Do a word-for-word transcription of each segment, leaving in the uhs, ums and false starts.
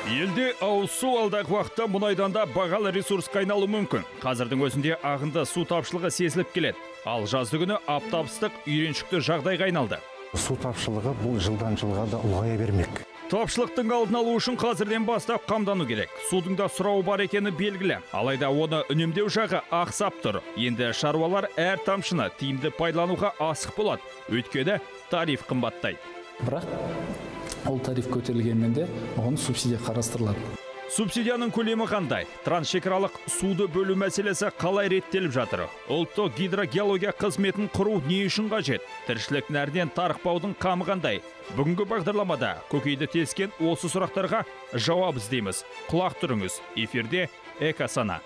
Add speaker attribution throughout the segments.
Speaker 1: Елде ауыз су алдағы уақытта мұнайдан да бағалы ресурсқа айналуы мүмкін. Қазірдің өзінде ағынды су тапшылығы сезіліп келеді. Ал жазды күні аптап ыстық үйреншікті жағдайға айналды.
Speaker 2: Су тапшылығы бұл жылдан жылға да ұлғая бермек.
Speaker 1: Тапшылықтың алдын алу үшін қазірден бастап қамдану керек. Судың да сұрауы бар екені белгілі. Алайда оны үнемдеу жағы ақсап тұр. Енді шаруалар әр тамшыны тиімді пайдалануға асық болады. Өйткені тариф қымбаттайды.
Speaker 3: Бірақ ол тариф көтерілгенмен де оған субсидия қарастырылады.
Speaker 1: Субсидияның көлемі қандай? Трансшекаралық суды бөлу мәселесі қалай реттеліп жатыр? Ұлттық гидрогеология қызметін құру не үшін қажет? Тіршілік нәрінен тарықпаудың қамы қандай? Бүгінгі бағдарламада көкейді тескен осы сұрақтарға жауап іздейміз. Құлақ түріңіз. Эфирде Экосана.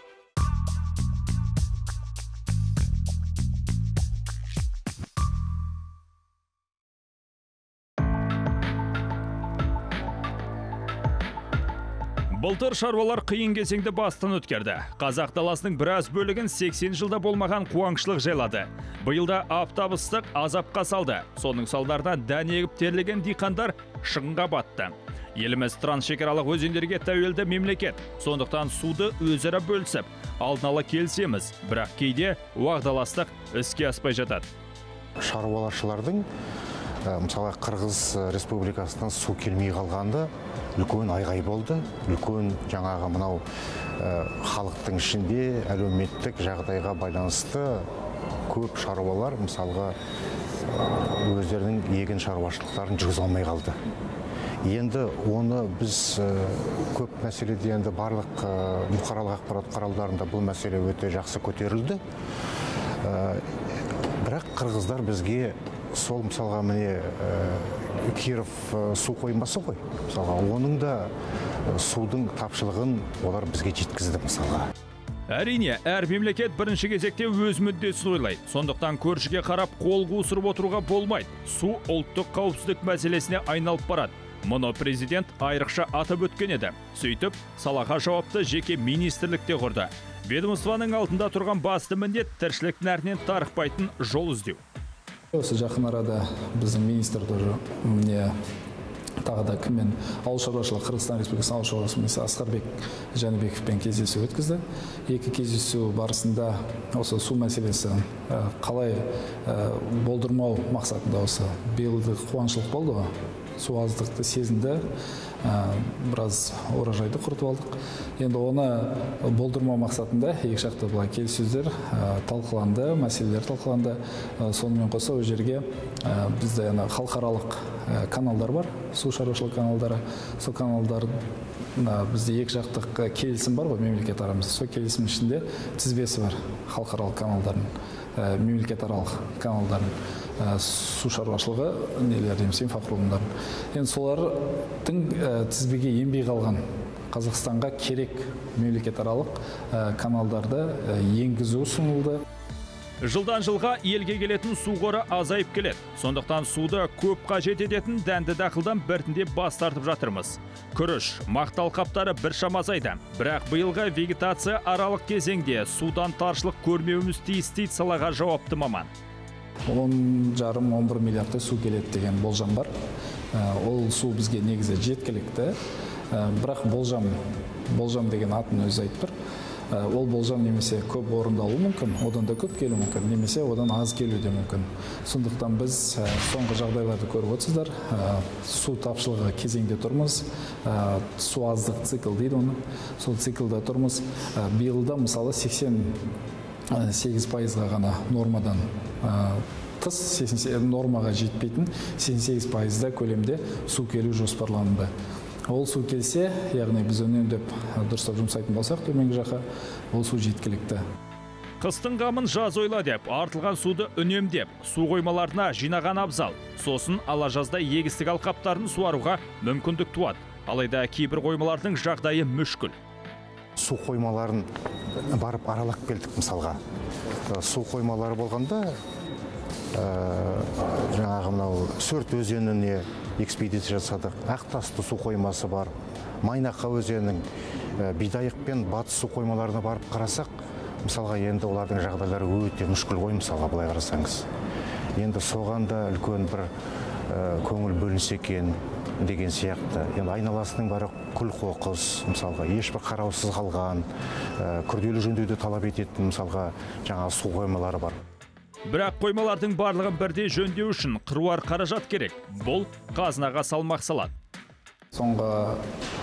Speaker 1: Былтыр шаруалар қиын кезеңді бастан өткерді. Қазақ даласының біраз бөлігін сексен жылда болмаған қуаңшылық жайлады. Биылда аптап ыстық азапқа салды. Соның салдарынан дән егіп терлеген диқандар шығынға батты. Еліміз трансшекаралық өзендерге тәуелді мемлекет. Сондықтан суды өзара бөлісіп, алдын ала келісеміз. Бірақ кейде уағдаластық іске аспай жатады.
Speaker 2: Шаруаларшылардың мысалы Қырғыз Республикасынан су келмей қалғанды үлкен айғай болды. Үлкен жаңағы мынау халықтың ішінде әлеуметтік жағдайға байланысты көп шаруалар мысалға өздерінің егін шаруашылықтарын жүргізе алмай қалды. Енді оны біз көп мәселеде енді барлық бұқаралық ақпарат құралдарында бұл мәселе өте жақсы көтерілді. Бірақ қырғыздар бізге сол мысалға міне Киров су қоймасы ғой. Мысалға оның да судың тапшылығын олар бізге жеткізді мысалға.
Speaker 1: Әрине, әр мемлекет бірінші кезекте өз мүддесін ойлайды. Сондықтан көршіге қарап қол қусырып отыруға болмайды. Су ұлттық қауіпсіздік мәселесіне айналып барады. Мұны президент айрықша атап өткен еді. Сөйтіп, салаға жауапты жеке министрлікте құрды. Ведомствоның алдында тұрған басты міндет тіршілік нәрінен тарықпайтын жол іздеу.
Speaker 3: Осы жақын арада біздің министр тоже мне тағы да кіммен ауыл шаруашылығы Қырғызстан Республикасының ауыл шаруашылығы министрі Асқарбек Жәнібековпен кездесу өткізді. Екі кездесу барысында осы су мәселесі қалай болдырмау мақсатында осы биылғы қуаңшылық болды ғой. Су аздықты сезінді, біраз урожайды құртып алдық. Енді оны болдырмау мақсатында екі жақты былай келіссөздер талқыланды, мәселелер талқыланды. Сонымен қоса ол жерге бізде халықаралық каналдар бар, су шаруашылық каналдары. Сол каналдар бізде екі жақтық келісім бар ғой мемлекет арамызда. Сол келісім ішінде тізбесі бар халықаралық каналдардың, мемлекет аралық каналдардың. Су шаруашылығы нелер дейміз, инфрақұрылымдарын. Енді солардың тізбеге енбей қалған Қазақстанға керек мемлекет аралық каналдарды енгізу ұсынылды.
Speaker 1: Жылдан жылға елге келетін су қоры азайып келеді. Сондықтан суды көп қажет ететін дәнді дақылдан біртіндеп бас тартып жатырмыз. Күріш, мақта алқаптары біршама азайды. Бірақ биылғы вегетация аралық кезеңде судан таршылық көрмеуіміз тиіс дейді салаға жауапты маман.
Speaker 3: он жарым он бір миллиардтай су келеді деген болжам бар. Ол су бізге негізі жеткілікті. Бірақ болжам, болжам деген атын өзі айтып тұр. Ол болжам немесе көп орындалуы мүмкін, одан да көп келуі мүмкін, немесе одан аз келуі де мүмкін. Сондықтан біз соңғы жағдайларды көріп отырсыздар. Су тапшылығы кезеңде тұрмыз. Су аздық цикл дейді оны. Сол циклда тұрмыз. Биылда мысалы сексен сегіз пайызға ғана нормадан тыс, нормаға жетпейтін сексен сегіз пайызда көлемде су келу жоспарланды. Ол су келсе, яғни біз үнемдеп дұрыстап жұмсайтын болсақ төменгі жаққа, ол су жеткілікті.
Speaker 1: Қыстың қамын жаз ойла деп, артылған суды үнемдеп, су қоймаларына жинаған абзал. Сосын ала жазда егістік алқаптарын суаруға мүмкіндік туады. Алайда кейбір қоймалардың жағдайы мүшкіл.
Speaker 2: Су қоймаларын барып аралап келдік мысалға. Су қоймалары болғанда жаңағы мынау Сөрт өзеніне экспедиция жасадық. Ақтасты су қоймасы бар. Майнаққа өзенінің Бидайық пен Батыс су қоймаларына барып қарасақ, мысалға енді олардың жағдайлары өте мүшкіл ғой, мысалға былай қарасаңыз. Енді соған да үлкен бір көңіл бөлінсе екен. деген сияқты. Енді айналасының бәрі күл қоқыс, мысалға ешбір қараусыз қалған, күрделі жөндеуді талап ететін мысалға жаңа су қоймалары бар.
Speaker 1: Бірақ қоймалардың барлығын бірдей жөндеу үшін қыруар қаражат керек. Бұл қазынаға салмақ салады.
Speaker 3: Соңғы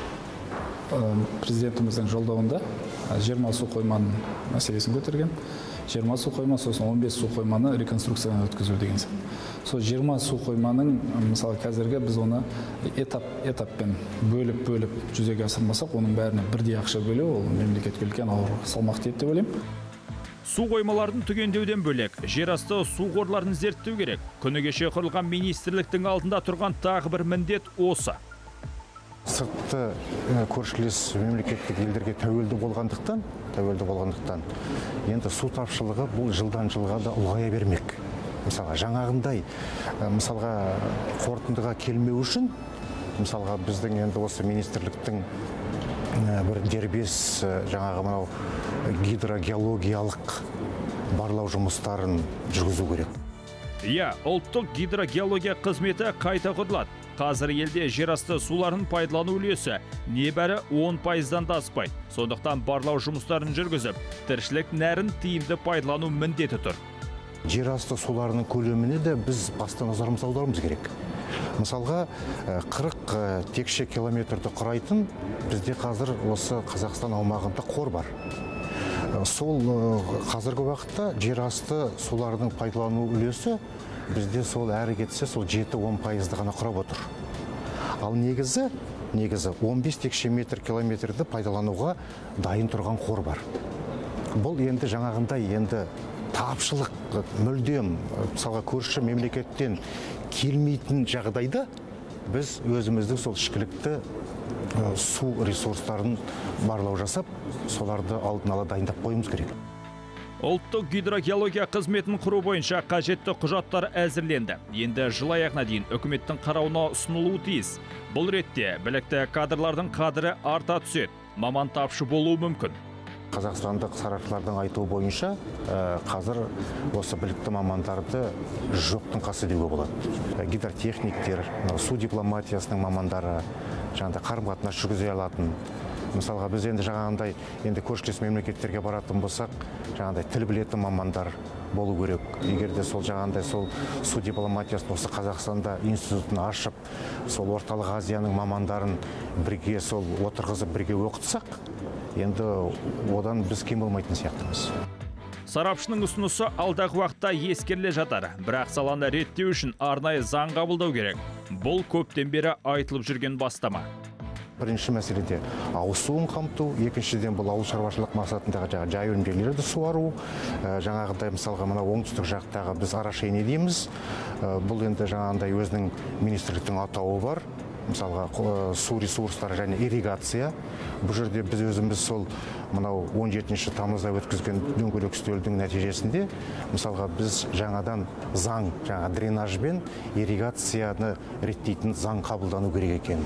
Speaker 3: президентіміздің жолдауында жиырма су қойманың мәселесін көтерген. жиырма су қойма, сосын он бес су қойманы реконструкциядан өткізу деген сияқты. Сол жиырма су қойманың, мысалы, қазіргі біз оны этап этаппен бөліп-бөліп жүзеге асырмасақ, оның бәріне бірдей ақша бөлу, ол мемлекетке үлкен ауыр салмақ тиеді деп ойлаймын.
Speaker 1: Су қоймаларын түгендеуден бөлек, жерасты су қорларын зерттеу керек. Күні кеше құрылған министрліктің алдында тұрған тағы бір міндет осы.
Speaker 2: Сыртты көршілес мемлекеттік елдерге тәуелді болғандықтан, тәуелді болғандықтан, енді су тапшылығы бұл жылдан жылға да ұлғая бермек. Мысалға, жаңағындай, мысалға, қорытындыға келмеу үшін, мысалға, біздің енді осы министрліктің бір дербес жаңағы мынау гидрогеологиялық барлау жұмыстарын жүргізу керек.
Speaker 1: Иә, ұлттық гидрогеология қызметі қайта құрылады. Қазір елде жерасты суларын пайдалану үлесі небәрі он пайыздан да аспайды. Сондықтан барлау жұмыстарын жүргізіп, тіршілік нәрін тиімді пайдалану міндеті тұр.
Speaker 2: Жерасты суларының көлеміне де біз басты назарымызды аударуымыз керек. Мысалға, қырық текше километрді құрайтын бізде қазір осы Қазақстан аумағында қор бар. Сол қазіргі уақытта жерасты суларының пайдалану үлесі бізде сол әрі кетсе сол жеті он пайызды ғана құрап отыр. Ал негізі, негізі он бес текше метр километрді пайдалануға дайын тұрған қор бар. Бұл енді жаңағындай енді тапшылық мүлдем, мысалға көрші мемлекеттен келмейтін жағдайда біз өзіміздің сол ішкілікті су ресурстарын барлау жасап, соларды алдын ала дайындап қойымыз керек.
Speaker 1: Ұлттық гидрогеология қызметін құру бойынша қажетті құжаттар әзірленді. Енді жыл аяғына дейін үкіметтің қарауына ұсынылуы тиіс. Бұл ретте білікті кадрлардың қадірі арта түседі. Маман тапшы болуы мүмкін.
Speaker 2: Қазақстандық сарапшылардың айтуы бойынша қазір осы білікті мамандарды жоқтың қасы деуге болады. Гидротехниктер, су дипломатиясының мамандары, жаңағыдай қарым-қатынас жүргізе алатын. Мысалға, біз енді жаңағындай енді көршілес мемлекеттерге баратын болсақ, жаңағындай тіл білетін мамандар болу керек. Егер де сол жаңағындай сол су дипломатиясын осы Қазақстанда институтын ашып, сол орталық Азияның мамандарын бірге сол отырғызып бірге оқытсақ, енді одан біз кем болмайтын сияқтымыз.
Speaker 1: Сарапшының ұсынысы алдағы уақытта ескеріле жатар, бірақ саланы реттеу үшін арнайы заң қабылдау керек. Бұл көптен бері айтылып жүрген бастама.
Speaker 2: Бірінші мәселеде ауыз суын қамту, екіншіден бұл ауыл шаруашылық мақсатындағы жай өнімдерді суару, жаңағыдай мысалға мына оңтүстік жақтағы біз Арашейне дейміз. Бұл енді жаңағындай өзінің министрліктің атауы бар. Мысалға су ресурстары және ирригация. Бұл жерде біз өзіміз сол мынау он жетінші тамызда өткізген дөңгелек үстелдің нәтижесінде мысалға біз жаңадан заң, жаңа дренаж бен ирригацияны реттейтін заң қабылдану керек екен.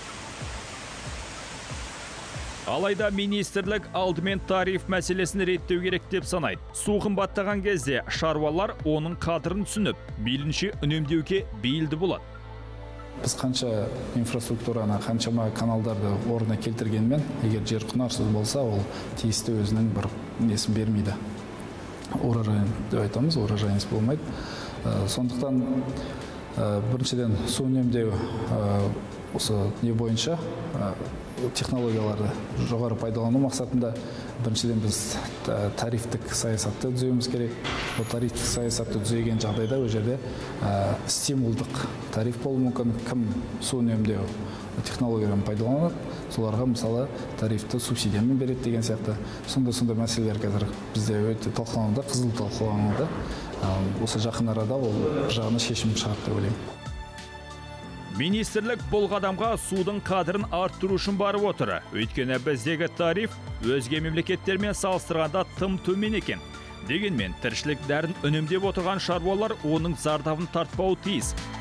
Speaker 1: Алайда министрлік алдымен тариф мәселесін реттеу керек деп санайды. Су қымбаттаған кезде шаруалар оның қадірін түсініп, мейлінше үнемдеуге бейілді болады.
Speaker 3: Біз қанша инфраструктураны, қаншама каналдарды орнына келтіргенмен, егер жер құнарсыз болса, ол тиісті өзінің бір несін бермейді. Урожай деп айтамыз, урожайыңыз болмайды. Сондықтан біріншіден су үнемдеу осы не бойынша технологияларды жоғары пайдалану мақсатында біріншіден біз тарифтік саясатты түзеуіміз керек. Бұл тарифтік саясатты түзеген жағдайда ол жерде стимулдық тариф болуы мүмкін. Кім су үнемдеу технологияны пайдаланады, соларға мысалы тарифті субсидиямен береді деген сияқты. Сондай-сондай мәселелер қазір бізде өте талқылануда, қызу талқылануда. Осы жақын арада ол бір жағына шешім шығарды деп ойлаймын.
Speaker 1: Министрлік бұл қадамға судың қадірін арттыру үшін барып отыр. Өйткені біздегі тариф өзге мемлекеттермен салыстырғанда тым төмен екен. Дегенмен, тіршілік нәрін үнемдеп отырған шаруалар оның зардабын тартпауы тиіс.